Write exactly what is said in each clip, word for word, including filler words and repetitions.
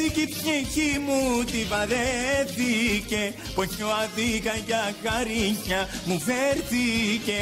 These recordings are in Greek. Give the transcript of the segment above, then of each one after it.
κι η ψυχή μου τη βαρέθηκε, πως πιο αδίκα για χαρίσια μου φέρθηκε.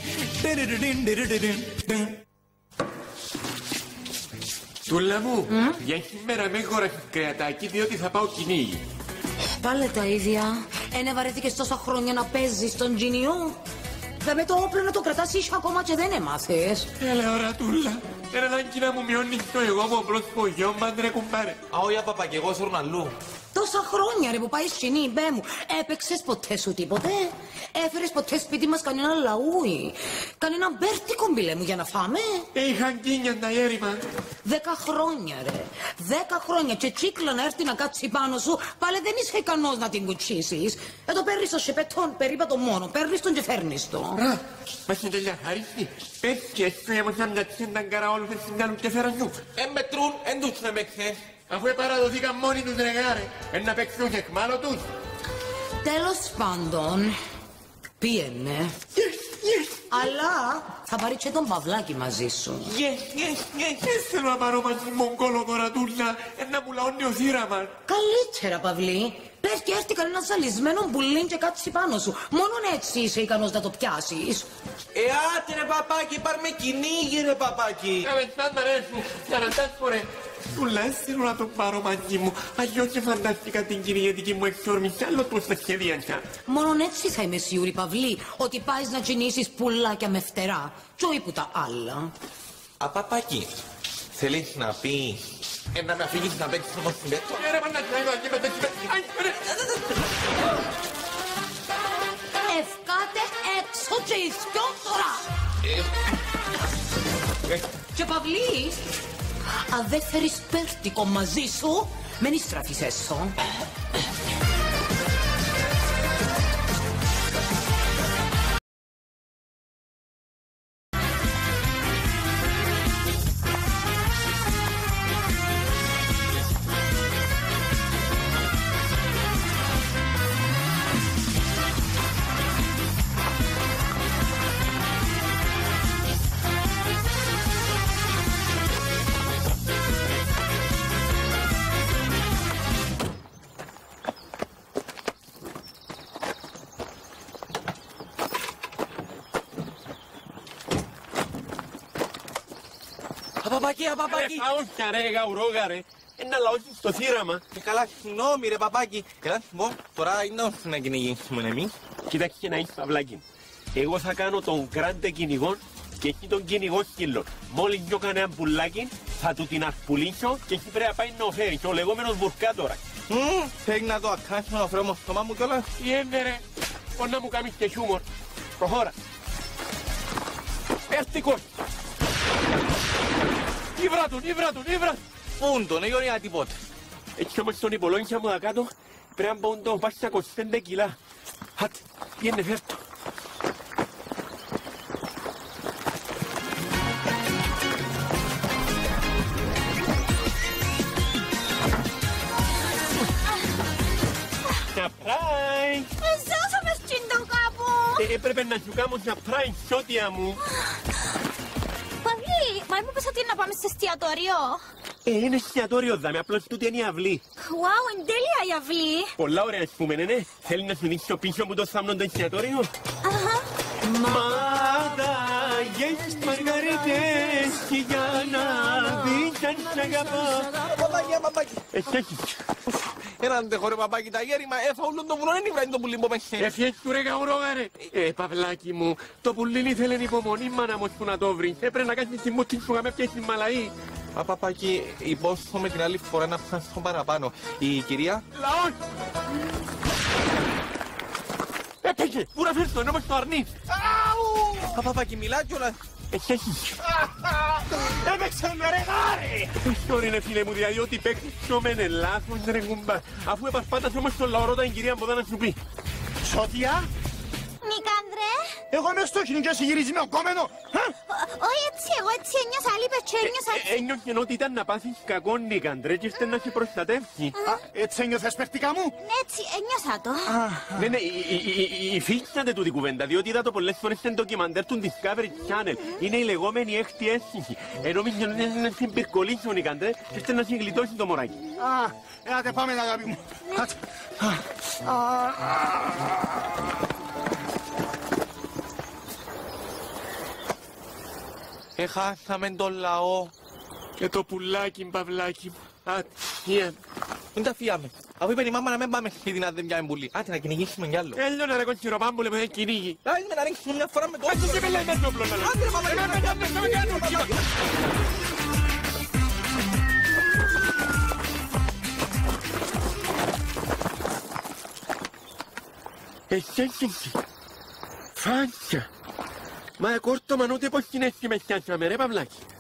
Τούλα μου, mm? για σήμερα με χωράς κρεατάκι, διότι θα πάω κυνήγι. Πάλε τα ίδια. Ένε βαρέθηκες τόσα χρόνια να παίζεις τον τζινιό. Θα με το όπλο να το κρατάς ίσιο ακόμα και δεν έμαθες. Έλα ώρα Τούλα, ένα ανάγκη να μου μειώνεις το εγώ μου απλώς που γιο μ' άντρε κουμπάρε. Α, όχι παπά, και εγώ σωρούν αλλού. Τόσα χρόνια ρε που πάει σκηνή, μπέ μου. Έπαιξες ποτέ σου τίποτε? Έφερες ποτέ σπίτι μας κανένα λαούι? Κανένα μπέρτικο μπιλέ μου για να φάμε? Είχαν κίνια τα έρημα. Δέκα χρόνια ρε. Δέκα χρόνια και τσίκλα να έρθει να κάτσει πάνω σου. Πάλι δεν είσαι ικανός να την κουτσίσεις. Εδώ παίρνεις το σεπετόν περίπατο μόνο. Παίρνεις τον και φέρνεις το. Α, μας είναι τελειά χαρίστη. Πες και εσύ έμως να κατσίν τα γκάρα όλους έτσι κάνουν και φέραν νου. Εν μετρούν, εν τους με χθες. Αφού επαραδοθήκαν μόνοι τους ρε γάρε, εν να παίξουν εκ μάλλον τους. Τέλος πάντων, πήγαινε. Yes, yes. Αλλά θα πάρει και τον Παυλάκη μαζί σου. Yes, yes, yes. Δεν θέλω να πάρω μαζί μου κόλλο τώρα Τούλα, εν να μου λαώνει ο θύραμα. Καλύτερα Παυλή. Πες και έρθει κανένα ζαλισμένο μπουλίν και κάτσει πάνω σου. Μόνον έτσι είσαι ικανός να το πιάσεις. Ε, άτε ρε παπάκι, πάρ' με κυνήγι ρε παπάκι. Κάμε στάντα ρε σου, σαραντάς φορέ. Τούλα, θέλω να το πάρω μαζί μου. Αλλιώς και φαντάστηκα την κυνηγετική μου εξόρμηση, άλλο πώς τα σχεδίασα. Μόνον έτσι θα είμαι σίγουρη Παυλή, ότι πάεις να κυνήσεις πουλάκια με φτερά. Κι όχι που τα άλλα. Α, παπάκι, θέλεις να πει... Ε, να με αφήγεις να παίξεις όμως στην πέτω. Ε, ρε μανάτι, να είμαι εδώ, Ευκάτε έξω και ηθιό τώρα. Και Παυλή, αν δεν φέρεις πέρτικο μαζί σου, μεν στραφείς έσω. Παπάκι, α, παπάκι. Ρε φαούσια ρε γαουρόγα ρε. Ένα λαώσεις στο θύραμα. Και καλά, συγγνώμη ρε παπάκι. Καλά, μπω, τώρα είναι όσο να κυνηγήσουμε εμείς. Κοίταξε να είσαι Παυλάκη. Εγώ θα κάνω τον κράντε κυνηγόν και εκεί τον κυνηγό σκύλο. Μόλις νιώ κανένα πουλάκι θα του την αρπουλήσω και εκεί πρέπει να πάει να φέρει. Και ο λεγόμενος βουρκάτορα. Μμμ, θέλει να το ακάνεις να φέρω στο στόμα μου κιόλας. Τι είναι ρε. Πώς να μου κάνεις και χιούμορ. Προχώρα. Έρθηκος. Ήβρα τον, ήβρα τον, ήβρα. Πούν τον, δεν γιονιά τίποτε. Έτσι όμως τον υπολόγισα μου δα κάτω πρέπει να μπουν το πας στα είκοσι πέντε κιλά. Χάτ, πήγαινε φέρτο. Να πράι. Ζώσα με σκύντο κάπου. Έπρεπε να σου κάνω να πράι σώτια μου. Παυλή, μα μου πες ότι είναι να πάμε σε εστιατόριο. Ε, είναι εστιατόριο δάμε, απλώς τούτη είναι η αυλή. Wow, εν τέλεια η αυλή. Πολλά ωραία ας πούμε, ναι, ναι. Θέλει να σου δείξω πίσω μου το θάμνο το εστιατόριο. Αχα. Μάγαγες μαργαρίτες και για να δεις αν σ' αγαπώ. Παπάκι, α, παπάκι. Εσύ έχεις. Έναν δε χωρέ παπάκι τα γέρημα, έφα όλον το βουνό, δεν ήβραν το πουλί μου πέσε. Έφυγες του ρε γαουρόγα ρε. Ε, Παυλάκι μου, το πουλί ήθελε υπομονή μάνα μου που να το βρει. Έπρεπε να κάνεις τη μούτη σου να με πιέσεις μαλαή. Α, παπάκι, υπόσχομαι την άλλη φορά να φτάσω παραπάνω. Η κυρία... Λαός! Έπαιξε! Πού να φέρεις τον όμως το αρνείς! Α, παπάκι, μιλά κιόλας. Εσύ έχεις! Έπαιξε με ρε γάρε! Sorry είναι φίλε μου, δηλαδή ότι παίξεις πιο μεν λάθος ρε κουμπά. Αφού επασπάτας όμως στον λαό ρώτα η κυρία Μποδά να σου πει. Σώτια! Νίκα άνδρε. Εγώ είμαι στο κοινό και εσύ γυρίζει με κόμενο. Όχι έτσι, εγώ έτσι ένιωσα, άλλη πετσέ, ένιωσα έτσι. Ένιωχε ότι ήταν να πάθεις κακό νικαντρέ και ήρθε να σε προστατεύσει. Α, έτσι ένιωθες παιχτικά μου. Έτσι, ένιωσα το. Ναι, ναι, υφίσταται τούτη κουβέντα, διότι είδα το πολλές φορές στην ντοκιμαντέρ του Discovery Channel. Είναι η λεγόμενη έκτη αίσθηση. Ενώ μη να στην πυρκολίσει ο νικαντρέ και ήρθε να σε γλιτώσει το μωράκι. Α, έλατε πάμε αγάπη μου. Έχασαμε τον λαό. Και το πουλάκι, παυλάκι μου. Ατυχία. Δεν τα φύγαμε. Αφού είπε η μάμα να μην πάμε σπίτι να δεν πιάμε πουλί. Άντε να κυνηγήσουμε κι άλλο. Έλα να ρε κονσιροπάμπουλε που δεν κυνήγει. Άντε να ρίξουμε μια φορά με το Άντε και πελάει μέσα όπλο να λέω. Άντε ρε μάμα, Εμένα με κάνεις να με κάνεις. Εσύ, εσύ. Φάντσα. Μα εκόρτωμαν ούτε πως την έτσι με πιάσαμε ρε παυλάκι.